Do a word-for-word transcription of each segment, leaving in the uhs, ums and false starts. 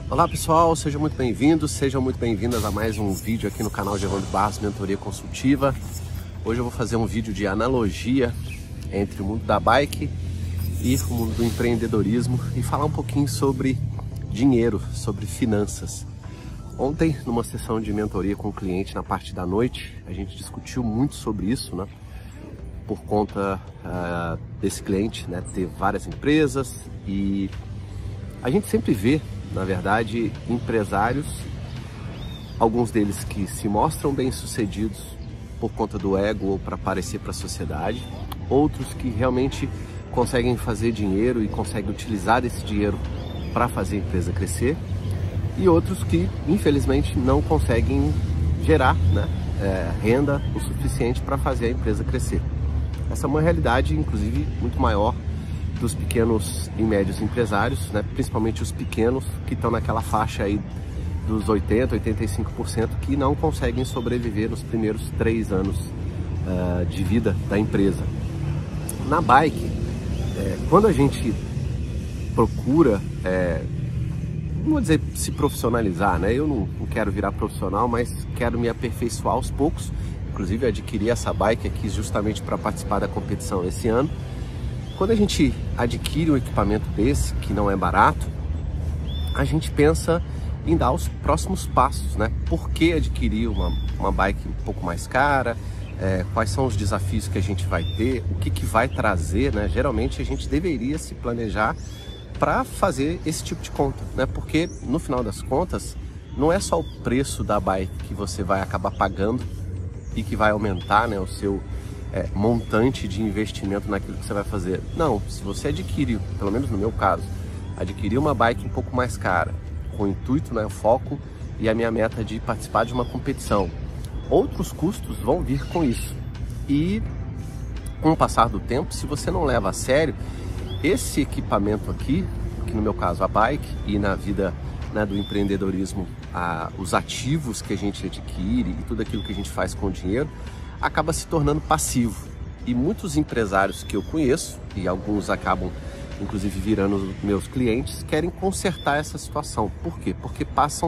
Olá pessoal, sejam muito bem-vindos, sejam muito bem-vindas a mais um vídeo aqui no canal de Evandro Barros Mentoria Consultiva. Hoje eu vou fazer um vídeo de analogia entre o mundo da bike e o mundo do empreendedorismo e falar um pouquinho sobre dinheiro, sobre finanças. Ontem, numa sessão de mentoria com o cliente na parte da noite, a gente discutiu muito sobre isso, né? Por conta uh, desse cliente, né, ter várias empresas, e a gente sempre vê, na verdade, empresários, alguns deles que se mostram bem-sucedidos por conta do ego ou para aparecer para a sociedade, outros que realmente conseguem fazer dinheiro e conseguem utilizar esse dinheiro para fazer a empresa crescer, e outros que, infelizmente, não conseguem gerar, né, é, renda o suficiente para fazer a empresa crescer. Essa é uma realidade, inclusive, muito maior dos pequenos e médios empresários, né? Principalmente os pequenos, que estão naquela faixa aí dos oitenta, oitenta e cinco por cento que não conseguem sobreviver nos primeiros três anos uh, de vida da empresa. Na bike, é, quando a gente procura, é, não vou dizer se profissionalizar, né? Eu não, não quero virar profissional, mas quero me aperfeiçoar aos poucos. Inclusive, adquiri essa bike aqui justamente para participar da competição esse ano. Quando a gente adquire um equipamento desse, que não é barato, a gente pensa em dar os próximos passos, né? Por que adquirir uma, uma bike um pouco mais cara? É, quais são os desafios que a gente vai ter? O que, que vai trazer, né? Geralmente a gente deveria se planejar para fazer esse tipo de conta, né? Porque no final das contas, não é só o preço da bike que você vai acabar pagando e que vai aumentar, né, o seu é, montante de investimento naquilo que você vai fazer. Não, se você adquire, pelo menos no meu caso, adquirir uma bike um pouco mais cara, com o intuito, né, o foco e a minha meta de participar de uma competição, outros custos vão vir com isso. E com o passar do tempo, se você não leva a sério esse equipamento aqui, que no meu caso a bike, e na vida, né, do empreendedorismo, a, os ativos que a gente adquire e tudo aquilo que a gente faz com o dinheiro, acaba se tornando passivo. E muitos empresários que eu conheço, e alguns acabam inclusive virando meus clientes, querem consertar essa situação. Por quê? Porque passam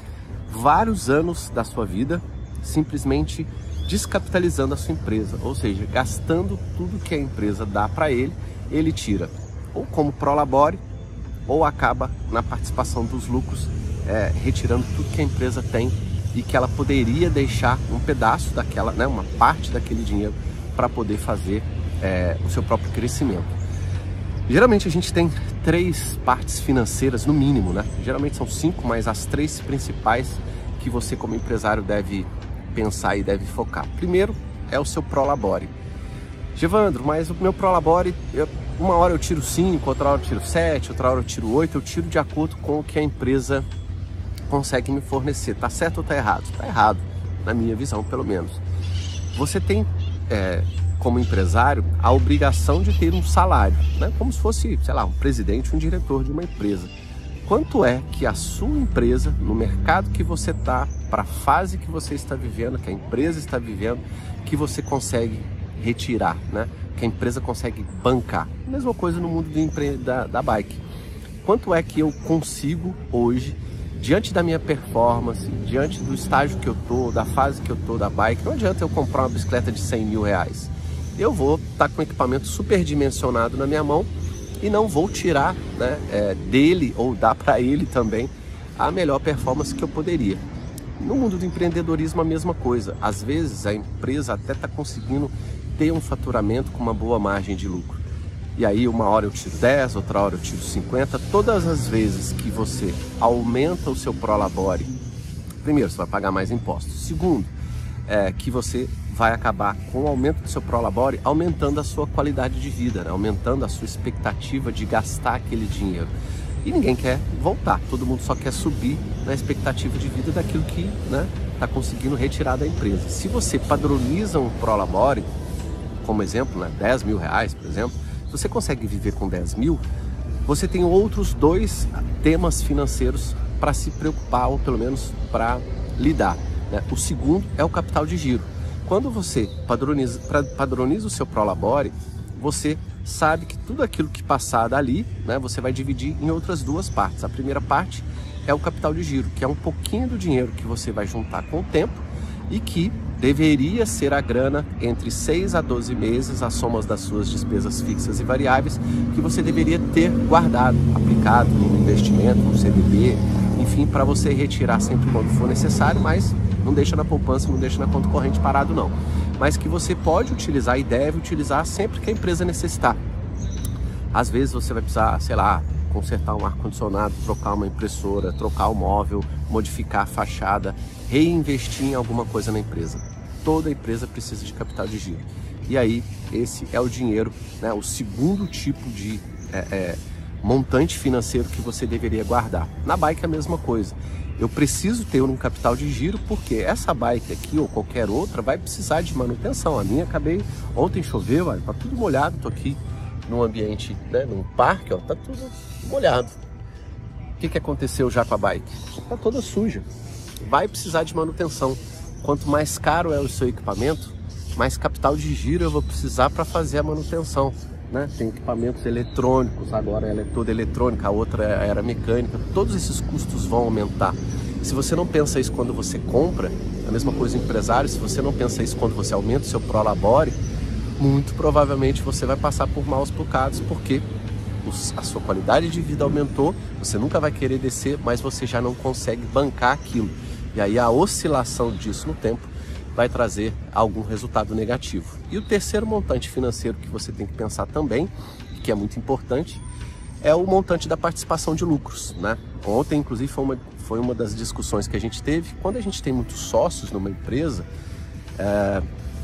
vários anos da sua vida simplesmente descapitalizando a sua empresa, ou seja, gastando tudo que a empresa dá para ele, ele tira ou como prolabore, ou acaba na participação dos lucros, é, retirando tudo que a empresa tem e que ela poderia deixar um pedaço daquela, né, uma parte daquele dinheiro para poder fazer é, o seu próprio crescimento. Geralmente a gente tem três partes financeiras no mínimo, né? Geralmente são cinco, mas as três principais que você como empresário deve pensar e deve focar. Primeiro é o seu prolabore. Evandro, mas o meu prolabore, eu, uma hora eu tiro cinco, outra hora eu tiro sete, outra hora eu tiro oito, eu tiro de acordo com o que a empresa consegue me fornecer. Tá certo ou tá errado? Tá errado, na minha visão, pelo menos. Você tem, é, como empresário, a obrigação de ter um salário, né? Como se fosse, sei lá, um presidente, um diretor de uma empresa. Quanto é que a sua empresa, no mercado que você está, para a fase que você está vivendo, que a empresa está vivendo, que você consegue retirar, né? Que a empresa consegue bancar? Mesma coisa no mundo do empre... da, da bike. Quanto é que eu consigo hoje, diante da minha performance, diante do estágio que eu tô, da fase que eu tô da bike? Não adianta eu comprar uma bicicleta de cem mil reais. Eu vou estar com um equipamento superdimensionado na minha mão e não vou tirar, né, é, dele ou dar para ele também a melhor performance que eu poderia. No mundo do empreendedorismo a mesma coisa. Às vezes a empresa até está conseguindo ter um faturamento com uma boa margem de lucro. E aí uma hora eu tiro dez, outra hora eu tiro cinquenta. Todas as vezes que você aumenta o seu prolabore, primeiro, você vai pagar mais impostos. Segundo, é que você vai acabar com o aumento do seu prolabore aumentando a sua qualidade de vida, né? Aumentando a sua expectativa de gastar aquele dinheiro. E ninguém quer voltar, todo mundo só quer subir na expectativa de vida daquilo que, né, está conseguindo retirar da empresa. Se você padroniza um prolabore, como exemplo, né, dez mil reais, por exemplo, se você consegue viver com dez mil, você tem outros dois temas financeiros para se preocupar, ou pelo menos para lidar, né? O segundo é o capital de giro. Quando você padroniza, padroniza o seu prolabore, você sabe que tudo aquilo que passar dali, né, você vai dividir em outras duas partes. A primeira parte é o capital de giro, que é um pouquinho do dinheiro que você vai juntar com o tempo e que deveria ser a grana entre seis a doze meses, a soma das suas despesas fixas e variáveis, que você deveria ter guardado, aplicado no investimento, no C D B, enfim, para você retirar sempre quando for necessário, mas não deixa na poupança, não deixa na conta corrente parado não. Mas que você pode utilizar e deve utilizar sempre que a empresa necessitar. Às vezes você vai precisar, sei lá, consertar um ar-condicionado, trocar uma impressora, trocar o móvel, modificar a fachada, reinvestir em alguma coisa na empresa. Toda empresa precisa de capital de giro. E aí, esse é o dinheiro, né, o segundo tipo de é, é, montante financeiro que você deveria guardar. Na bike é a mesma coisa. Eu preciso ter um capital de giro porque essa bike aqui ou qualquer outra vai precisar de manutenção. A minha acabei, ontem choveu, olha, tá tudo molhado, tô aqui num ambiente, né, num parque, ó, tá tudo molhado. O que que aconteceu já com a bike? Tá toda suja. Vai precisar de manutenção. Quanto mais caro é o seu equipamento, mais capital de giro eu vou precisar para fazer a manutenção, né? Tem equipamentos eletrônicos, agora ela é toda eletrônica, a outra era mecânica. Todos esses custos vão aumentar. Se você não pensa isso quando você compra, a mesma coisa empresário, se você não pensa isso quando você aumenta o seu prolabore, muito provavelmente você vai passar por maus bocados, porque a sua qualidade de vida aumentou, você nunca vai querer descer, mas você já não consegue bancar aquilo. E aí a oscilação disso no tempo vai trazer algum resultado negativo. E o terceiro montante financeiro que você tem que pensar também, que é muito importante, é o montante da participação de lucros, né? Ontem, inclusive, foi uma, foi uma das discussões que a gente teve. Quando a gente tem muitos sócios numa empresa, é,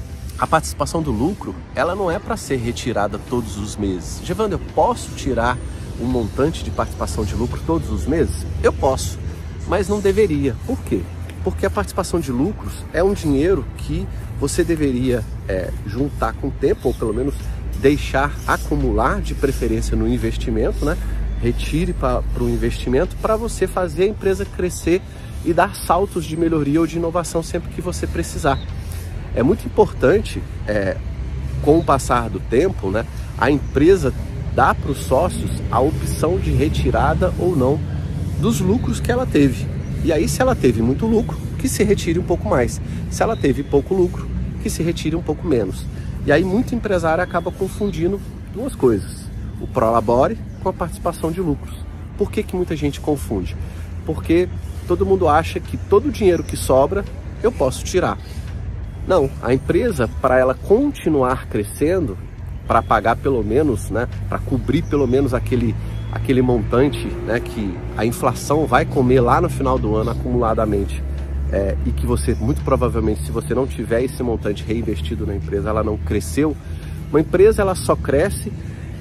a participação do lucro, ela não é para ser retirada todos os meses. Gevando, eu posso tirar um montante de participação de lucro todos os meses? Eu posso, mas não deveria. Por quê? Porque a participação de lucros é um dinheiro que você deveria é, juntar com o tempo, ou pelo menos deixar acumular, de preferência no investimento, né? Retire para o investimento para você fazer a empresa crescer e dar saltos de melhoria ou de inovação sempre que você precisar. É muito importante, é, com o passar do tempo, né, a empresa dá para os sócios a opção de retirada ou não dos lucros que ela teve. E aí, se ela teve muito lucro, que se retire um pouco mais. Se ela teve pouco lucro, que se retire um pouco menos. E aí, muito empresário acaba confundindo duas coisas: o prolabore com a participação de lucros. Por que que muita gente confunde? Porque todo mundo acha que todo o dinheiro que sobra eu posso tirar. Não, a empresa, para ela continuar crescendo, para pagar pelo menos, né, para cobrir pelo menos aquele, aquele montante, né, que a inflação vai comer lá no final do ano acumuladamente, é, e que você, muito provavelmente, se você não tiver esse montante reinvestido na empresa, ela não cresceu. Uma empresa, ela só cresce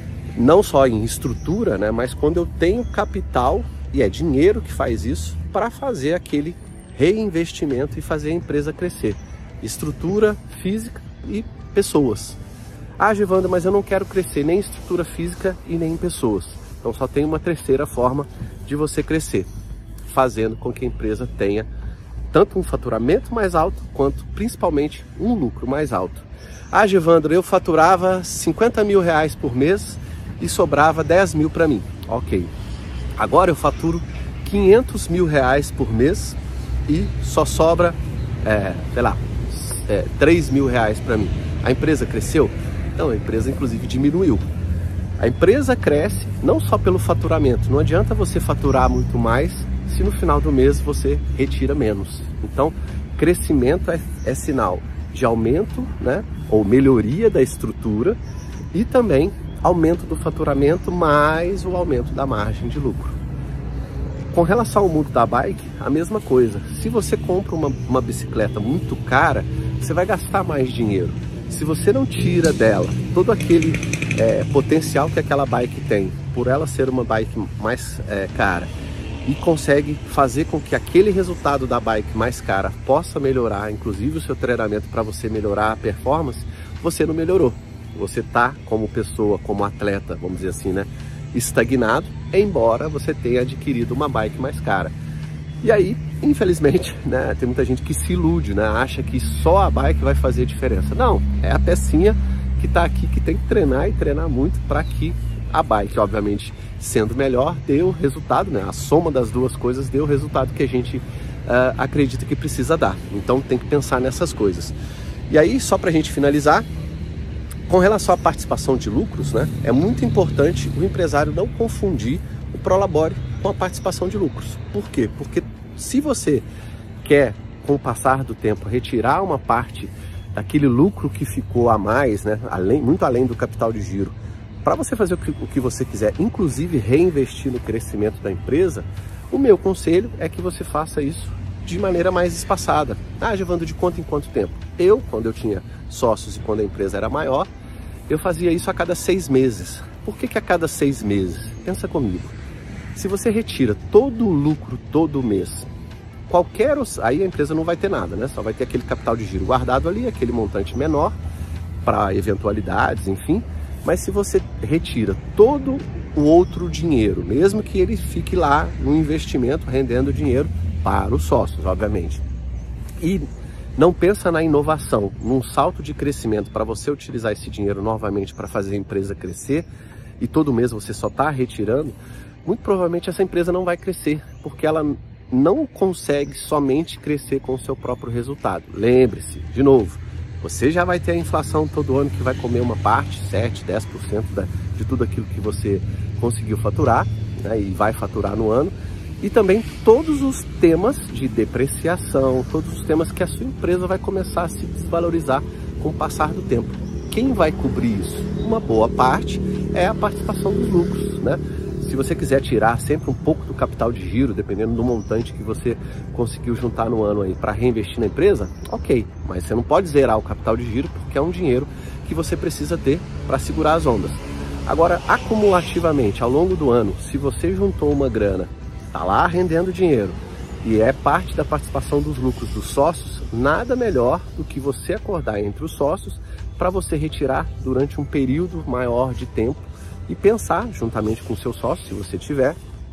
não só em estrutura, né, mas quando eu tenho capital, e é dinheiro que faz isso, para fazer aquele reinvestimento e fazer a empresa crescer. Estrutura física e pessoas. Ah, Gevando, mas eu não quero crescer nem em estrutura física e nem em pessoas. Então só tem uma terceira forma de você crescer, fazendo com que a empresa tenha tanto um faturamento mais alto, quanto principalmente um lucro mais alto. Ah, Gevandro, eu faturava cinquenta mil reais por mês e sobrava dez mil para mim. Ok. Agora eu faturo quinhentos mil reais por mês e só sobra, é, sei lá, é, três mil reais para mim. A empresa cresceu? Não, a empresa inclusive diminuiu. A empresa cresce não só pelo faturamento. Não adianta você faturar muito mais se no final do mês você retira menos. Então, crescimento é, é sinal de aumento, né, ou melhoria da estrutura, e também aumento do faturamento mais o aumento da margem de lucro. Com relação ao mundo da bike, a mesma coisa. Se você compra uma, uma bicicleta muito cara, você vai gastar mais dinheiro. Se você não tira dela todo aquele é, potencial que aquela bike tem, por ela ser uma bike mais é, cara, e consegue fazer com que aquele resultado da bike mais cara possa melhorar, inclusive o seu treinamento, para você melhorar a performance, você não melhorou. Você está como pessoa, como atleta, vamos dizer assim, né, estagnado, embora você tenha adquirido uma bike mais cara. E aí, infelizmente, né, tem muita gente que se ilude, né, acha que só a bike vai fazer diferença. Não, é a pecinha que está aqui, que tem que treinar e treinar muito para que a bike, obviamente, sendo melhor, deu o resultado, né? A soma das duas coisas deu o resultado que a gente uh, acredita que precisa dar. Então tem que pensar nessas coisas. E aí, só para a gente finalizar, com relação à participação de lucros, né? É muito importante o empresário não confundir o Prolabore com a participação de lucros. Por quê? Porque se você quer, com o passar do tempo, retirar uma parte daquele lucro que ficou a mais, né? Além, muito além do capital de giro, para você fazer o que, o que você quiser, inclusive reinvestir no crescimento da empresa, o meu conselho é que você faça isso de maneira mais espaçada. Ah, Gevando, de quanto em quanto tempo? Eu, quando eu tinha sócios e quando a empresa era maior, eu fazia isso a cada seis meses. Por que que a cada seis meses? Pensa comigo. Se você retira todo o lucro todo mês, qualquer... aí a empresa não vai ter nada, né? Só vai ter aquele capital de giro guardado ali, aquele montante menor para eventualidades, enfim. Mas se você retira todo o outro dinheiro, mesmo que ele fique lá no investimento rendendo dinheiro para os sócios, obviamente, e não pensa na inovação, num salto de crescimento para você utilizar esse dinheiro novamente para fazer a empresa crescer, e todo mês você só está retirando, muito provavelmente essa empresa não vai crescer, porque ela não consegue somente crescer com o seu próprio resultado. Lembre-se, de novo, você já vai ter a inflação todo ano que vai comer uma parte, sete, dez por cento da, de tudo aquilo que você conseguiu faturar, né, e vai faturar no ano. E também todos os temas de depreciação, todos os temas que a sua empresa vai começar a se desvalorizar com o passar do tempo. Quem vai cobrir isso? Uma boa parte é a participação dos lucros, né? Se você quiser tirar sempre um pouco do capital de giro, dependendo do montante que você conseguiu juntar no ano aí para reinvestir na empresa, ok, mas você não pode zerar o capital de giro porque é um dinheiro que você precisa ter para segurar as ondas. Agora, acumulativamente, ao longo do ano, se você juntou uma grana, está lá rendendo dinheiro e é parte da participação dos lucros dos sócios, nada melhor do que você acordar entre os sócios para você retirar durante um período maior de tempo e pensar, juntamente com o seu sócio, se você tiver,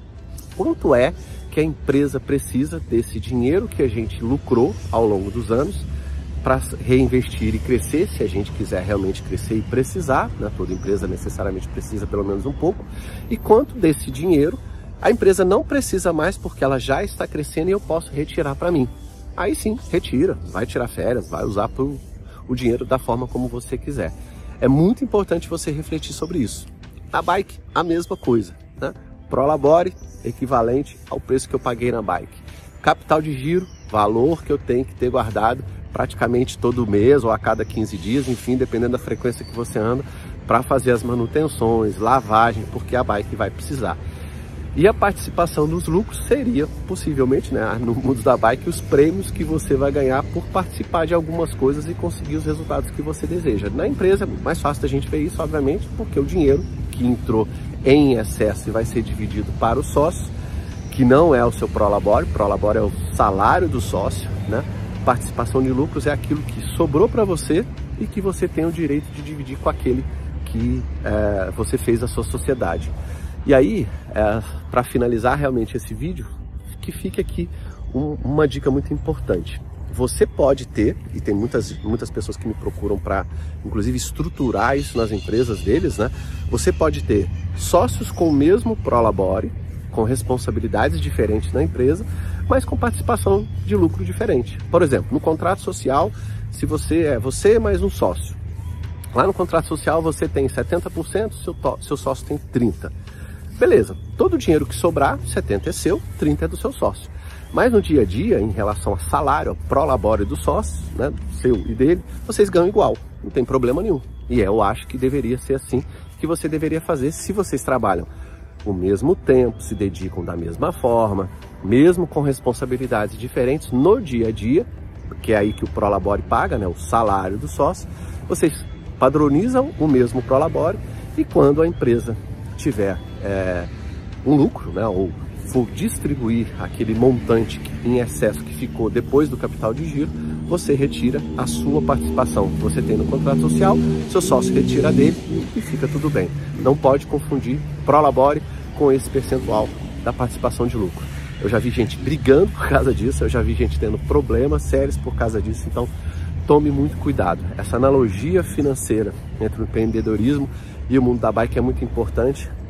quanto é que a empresa precisa desse dinheiro que a gente lucrou ao longo dos anos para reinvestir e crescer, se a gente quiser realmente crescer e precisar, né? Toda empresa necessariamente precisa pelo menos um pouco, e quanto desse dinheiro a empresa não precisa mais porque ela já está crescendo e eu posso retirar para mim. Aí sim, retira, vai tirar férias, vai usar pro, o dinheiro da forma como você quiser. É muito importante você refletir sobre isso. Na bike, a mesma coisa, né? Prolabore, equivalente ao preço que eu paguei na bike. Capital de giro, valor que eu tenho que ter guardado praticamente todo mês ou a cada quinze dias, enfim, dependendo da frequência que você anda, para fazer as manutenções, lavagem, porque a bike vai precisar. E a participação dos lucros seria, possivelmente, né, no mundo da bike, os prêmios que você vai ganhar por participar de algumas coisas e conseguir os resultados que você deseja. Na empresa é mais fácil da gente ver isso, obviamente, porque o dinheiro que entrou em excesso e vai ser dividido para o sócio, que não é o seu Prolabore, Prolabore é o salário do sócio, né? Participação de lucros é aquilo que sobrou para você e que você tem o direito de dividir com aquele que é, você fez a sua sociedade. E aí, é, para finalizar realmente esse vídeo, que fique aqui um, uma dica muito importante. Você pode ter, e tem muitas, muitas pessoas que me procuram para, inclusive, estruturar isso nas empresas deles, né? Você pode ter sócios com o mesmo Prolabore, com responsabilidades diferentes na empresa, mas com participação de lucro diferente. Por exemplo, no contrato social, se você é você mais um sócio, lá no contrato social você tem setenta por cento, seu, seu sócio tem trinta por cento. Beleza, todo o dinheiro que sobrar, setenta por cento é seu, trinta por cento é do seu sócio. Mas no dia a dia, em relação a salário, ao Prolabore do sócio, né, seu e dele, vocês ganham igual, não tem problema nenhum. E eu acho que deveria ser assim que você deveria fazer se vocês trabalham o mesmo tempo, se dedicam da mesma forma, mesmo com responsabilidades diferentes no dia a dia, que é aí que o Prolabore paga, né, o salário do sócio, vocês padronizam o mesmo Prolabore e quando a empresa tiver é, um lucro, né, ou for distribuir aquele montante em excesso que ficou depois do capital de giro, você retira a sua participação que você tem no contrato social, seu sócio retira dele e fica tudo bem. Não pode confundir Prolabore com esse percentual da participação de lucro. Eu já vi gente brigando por causa disso, eu já vi gente tendo problemas sérios por causa disso, então tome muito cuidado. Essa analogia financeira entre o empreendedorismo e o mundo da bike é muito importante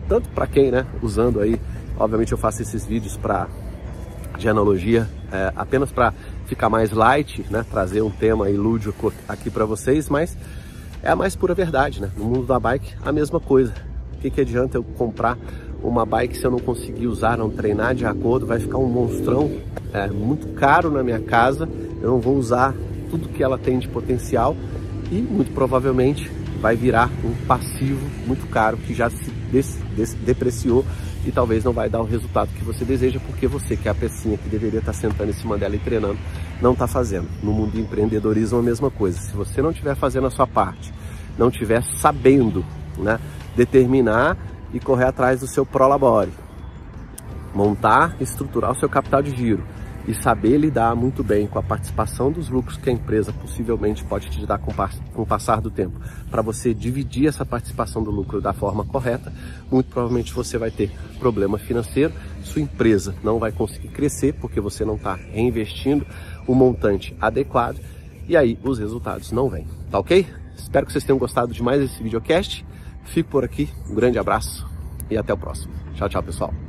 tanto para quem, né, usando aí, obviamente eu faço esses vídeos para de analogia é, apenas para ficar mais light, né, trazer um tema aí lúdico aqui para vocês, mas é a mais pura verdade, né? No mundo da bike, a mesma coisa. O que, que adianta eu comprar uma bike se eu não conseguir usar, não treinar de acordo? Vai ficar um monstrão é, muito caro na minha casa, eu não vou usar tudo que ela tem de potencial e muito provavelmente vai virar um passivo muito caro que já se des des depreciou e talvez não vai dar o resultado que você deseja, porque você, que é a pecinha que deveria estar sentando em cima dela e treinando, não está fazendo. No mundo do empreendedorismo é a mesma coisa. Se você não estiver fazendo a sua parte, não estiver sabendo, né, determinar e correr atrás do seu prolabore, montar e estruturar o seu capital de giro e saber lidar muito bem com a participação dos lucros que a empresa possivelmente pode te dar com o passar do tempo, para você dividir essa participação do lucro da forma correta, muito provavelmente você vai ter problema financeiro, sua empresa não vai conseguir crescer porque você não está reinvestindo o montante adequado e aí os resultados não vêm, tá ok? Espero que vocês tenham gostado de mais esse videocast, fico por aqui, um grande abraço e até o próximo. Tchau, tchau, pessoal.